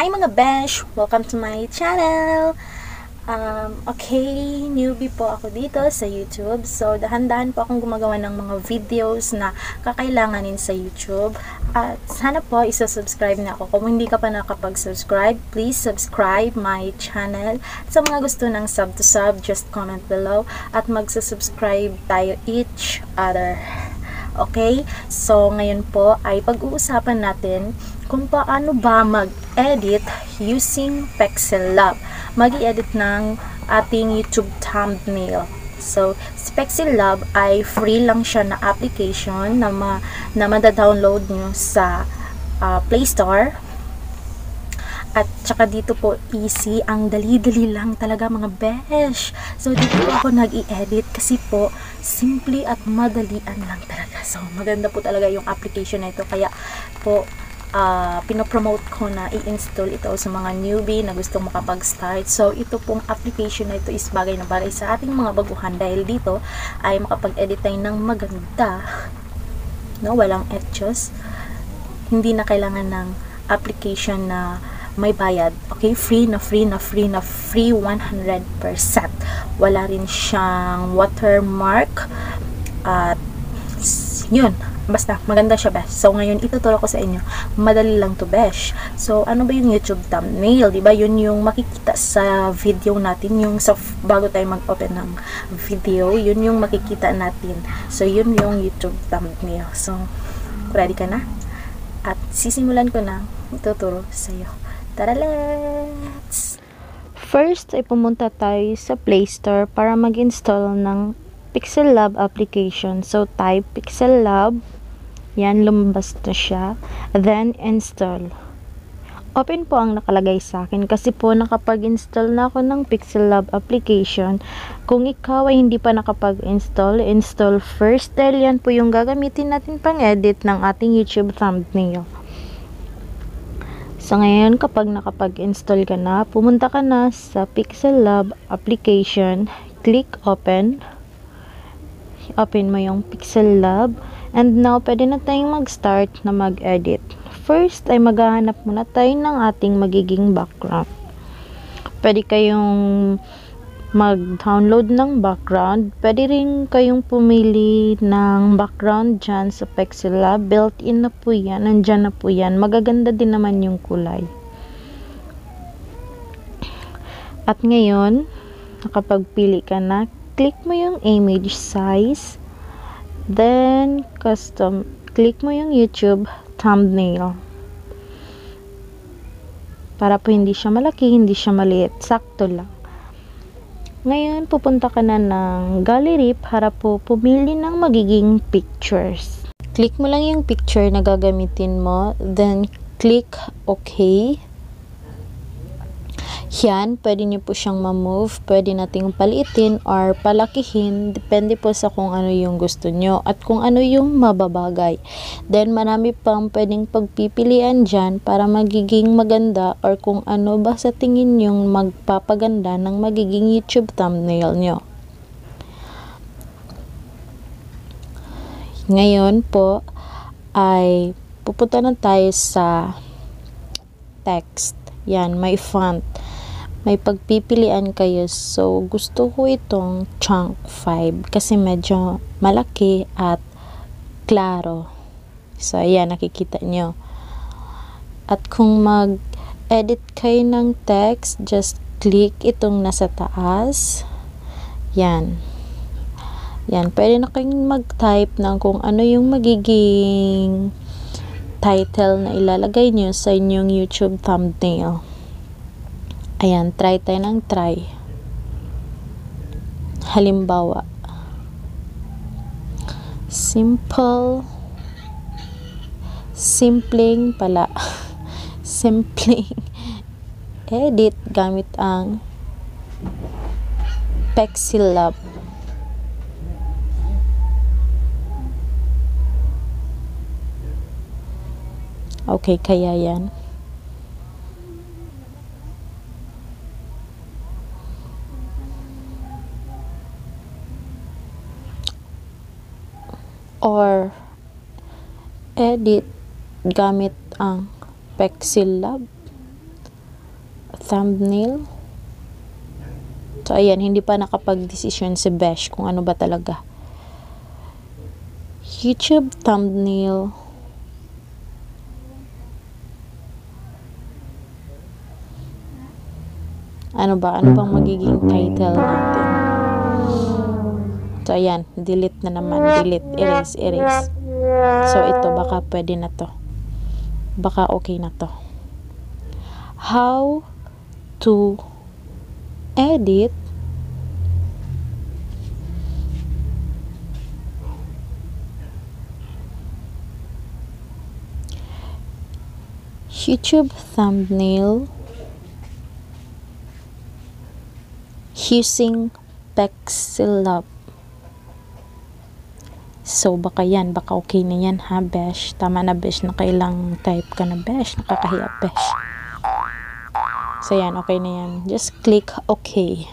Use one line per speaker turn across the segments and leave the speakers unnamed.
Hi mga besh! Welcome to my channel! Okay, newbie po ako dito sa YouTube. So, dahan-dahan po akong gumagawa ng mga videos na kakailanganin sa YouTube. At sana po isa-subscribe na ako. Kung hindi ka pa nakapag-subscribe, please subscribe my channel. Sa mga gusto ng sub to sub, just comment below. At magsa-subscribe tayo each other. Okay? So, ngayon po ay pag-uusapan natin kung paano ba mag-edit using Pexellab. Mag-i-edit ng ating YouTube thumbnail. So, si Pexellab ay free lang siya na application na mada-download nyo sa Play Store. At saka dito po easy, ang dali-dali lang talaga mga besh. So dito po ako nag-i-edit kasi po simple at madalian lang talaga. So maganda po talaga yung application na ito. Kaya po pinopromote ko na i-install ito sa mga newbie na gustong makapag-start. So ito pong application na ito is bagay na bagay sa ating mga baguhan dahil dito ay makapag-edit tayo ng maganda. No, walang etchos. Hindi na kailangan ng application na may bayad. Okay, free 100%. Wala rin siyang watermark. At yun, basta maganda siya besh. So ngayon ituturo ko sa inyo. Madali lang to besh. So ano ba yung YouTube thumbnail? Diba yun yung makikita sa video natin, yung sa bago tayo mag-open ng video, yun yung makikita natin. So yun yung YouTube thumbnail. So ready ka na? At sisimulan ko na ituturo sa iyo. Tara, let's! First ay pumunta tayo sa Play Store para mag-install ng Pexellab application. So type Pexellab. Yan, lumabas na siya. Then install. Open po ang nakalagay sa akin kasi po nakapag-install na ako ng Pexellab application. Kung ikaw ay hindi pa nakapag-install, install first dahil yan po yung gagamitin natin pang-edit ng ating YouTube thumbnail. So ngayon kapag nakapag-install ka na, pumunta ka na sa Pexellab application, click open. Open mo yung Pexellab and now pwede na tayong mag-start na mag-edit. First ay maghahanap muna tayo ng ating magiging background. Pwede kayong mag-download ng background. Pwede rin kayong pumili ng background dyan sa Pexellab. Built-in na po yan. Nandyan na po yan. Magaganda din naman yung kulay. At ngayon, nakapagpili ka na, click mo yung image size. Then, custom. Click mo yung YouTube thumbnail. Para po hindi siya malaki, hindi siya maliit. Sakto lang. Ngayon, pupunta ka na ng gallery para po pumili ng magiging pictures. Click mo lang yung picture na gagamitin mo, then click OK. Yan, pwede nyo po siyang ma-move, pwede nating paliitin or palakihin, depende po sa kung ano yung gusto nyo at kung ano yung mababagay. Then, marami pang pwedeng pagpipilian dyan para magiging maganda or kung ano ba sa tingin yung magpapaganda ng magiging YouTube thumbnail nyo. Ngayon po, ay pupunta na tayo sa text. Yan, may font. May pagpipilian kayo. So, gusto ko itong chunk 5 kasi medyo malaki at klaro. So, ayan, nakikita nyo. At kung mag-edit kayo ng text, just click itong nasa taas. Yan. Yan, pwede na kayong mag-type ng kung ano yung magiging title na ilalagay nyo sa inyong YouTube thumbnail. Ayan, try tayo ng try. Halimbawa, simpleng pala. Simpleng edit gamit ang Pexellab. Okay, kaya yan. Or edit gamit ang Pexellab. thumbnail. So, ayan, hindi pa nakapag-desisyon si Besh kung ano ba talaga. YouTube thumbnail. Ano ba? Ano bang magiging title natin? So, ayan. Delete na naman. Delete. Erase. Erase. So, ito. Baka pwede na to. Baka okay na to. How to edit YouTube thumbnail using Pexellab. So, baka yan. Baka okay na yan, ha, Besh? Tama na, Besh, na kailang type ka na, Besh. Nakakahiya, Besh. So, yan. Okay na yan. Just click okay.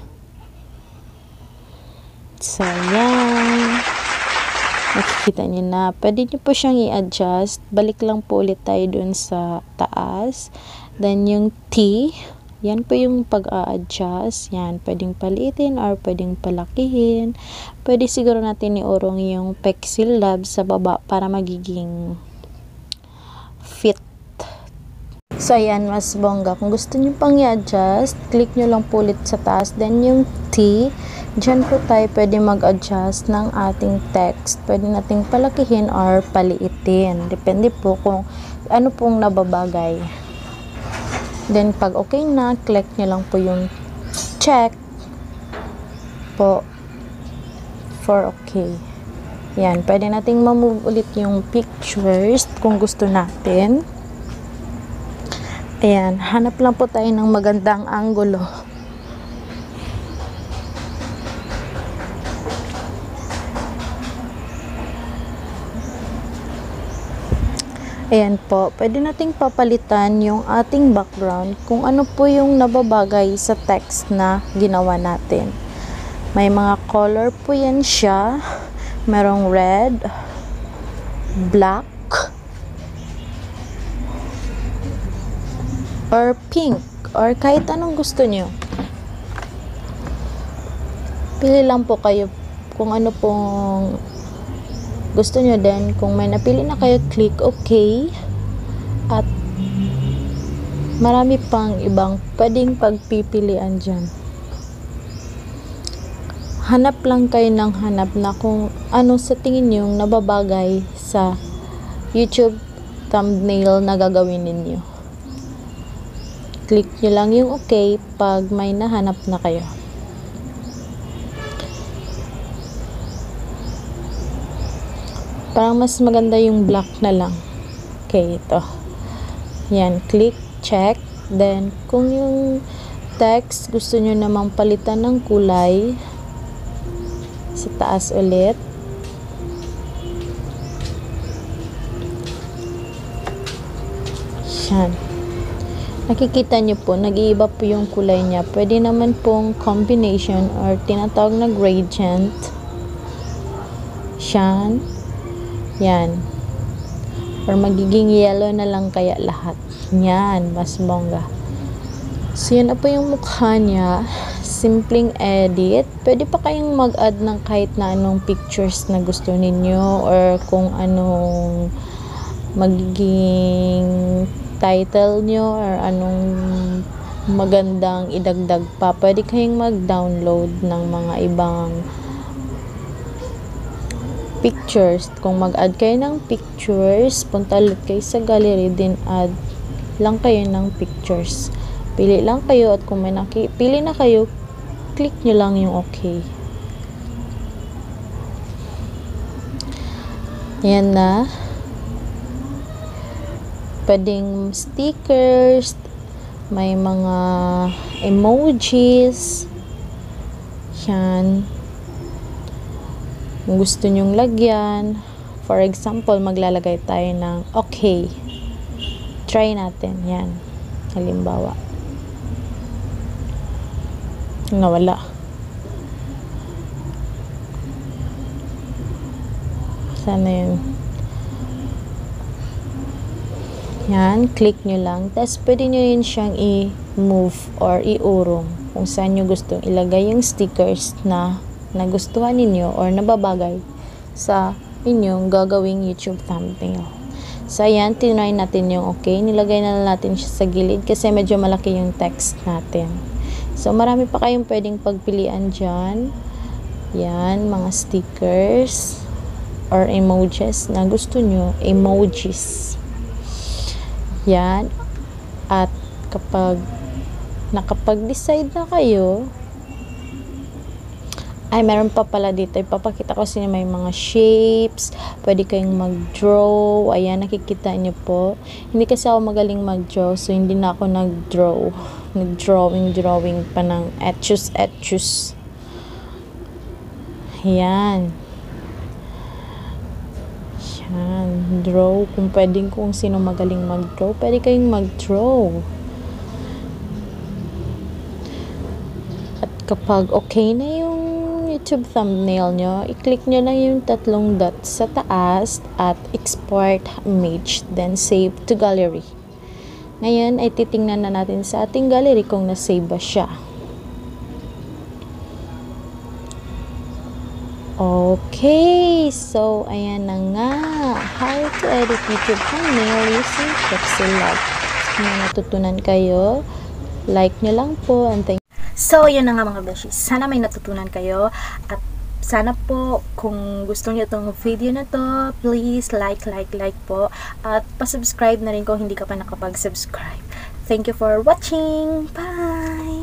So, yan. Nakikita nyo na. Pwede nyo po siyang i-adjust. Balik lang po ulit tayo dun sa taas. Then, yung T. Yan po yung pag-a-adjust. Yan, pwedeng palitin or pwedeng palakihin. Pwede siguro natin iurong yung Pexellab sa baba para magiging fit. So, ayan, mas bongga. Kung gusto nyo pang i-adjust, click nyo lang po ulit sa taas. Then, yung T, dyan po tayo pwede mag-adjust ng ating text. Pwede nating palakihin or paliitin. Depende po kung ano pong nababagay. Then, pag okay na, click nyo lang po yung check po for okay. Yan, pwede nating ma-move ulit yung pictures kung gusto natin. Ayan, hanap lang po tayo ng magandang angulo. Ayan po, pwede nating papalitan yung ating background kung ano po yung nababagay sa text na ginawa natin. May mga color po yan siya. Merong red, black, or pink, or kahit anong gusto nyo. Pili lang po kayo kung ano pong gusto nyo. Din kung may napili na kayo, click OK. At marami pang ibang pwedeng pagpipilian dyan. Hanap lang kayo ng hanap na kung ano sa tingin nyo nababagay sa YouTube thumbnail na gagawin ninyo. Click nyo lang yung OK pag may nahanap na kayo. Parang mas maganda yung black na lang. Okay, ito. Yan, click, check. Then, kung yung text gusto nyo namang palitan ng kulay, sa taas ulit. Yan. Nakikita nyo po, nag-iiba po yung kulay niya. Pwede naman pong combination or tinatawag na gradient. Yan. Yan. Or magiging yellow na lang kaya lahat. Yan, mas bongga. So, yun na po yung mukha niya. Simpleng edit. Pwede pa kayong mag-add ng kahit na anong pictures na gusto ninyo or kung anong magiging title nyo or anong magandang idagdag pa. Pwede kayong mag-download ng mga ibang pictures. Kung mag-add kayo ng pictures, punta ulit kayo sa gallery, din add lang kayo ng pictures. Pili lang kayo at kung may pili na kayo, click nyo lang yung okay. Ayan na. Pwedeng stickers, may mga emojis. Yan. Kung gusto nyong lagyan, for example, maglalagay tayo ng okay. Try natin. Yan. Halimbawa. Nawala. Sana yun. Yan, click nyo lang. Tapos, pwede nyo rin siyang i-move or i-urong kung saan nyo gusto ilagay yung stickers na nagustuhan ninyo or nababagay sa inyong gagawing YouTube thumbnail. So, ayan, tinry natin yung okay. Nilagay na natin siya sa gilid kasi medyo malaki yung text natin. So, marami pa kayong pwedeng pagpilian dyan. Yan, mga stickers or emojis na gusto nyo. Emojis. Yan. At kapag nakapag-decide na kayo, ay, meron pa pala dito. Ipapakita ko sa inyo may mga shapes. Pwede kayong mag-draw. Ayan, nakikita nyo po. Hindi kasi ako magaling mag-draw. So, hindi na ako nag-draw. Nag-drawing pa ng etchus. Ayan. Ayan. Draw. Kung sino magaling mag-draw, pwede kayong mag-draw. At kapag okay na yung YouTube thumbnail nyo, i-click nyo lang yung 3 dots sa taas at export image, then save to gallery. Ngayon ay titingnan na natin sa ating gallery kung na-save ba siya. Okay, so ayan na nga, how to edit YouTube thumbnail using Pixellab. Kung natutunan kayo, like nyo lang po, and thank you. So, yun na nga mga beshies. Sana may natutunan kayo. At sana po, kung gusto niyo itong video na to, please like po. At pasubscribe na rin kung hindi ka pa nakapag-subscribe. Thank you for watching. Bye!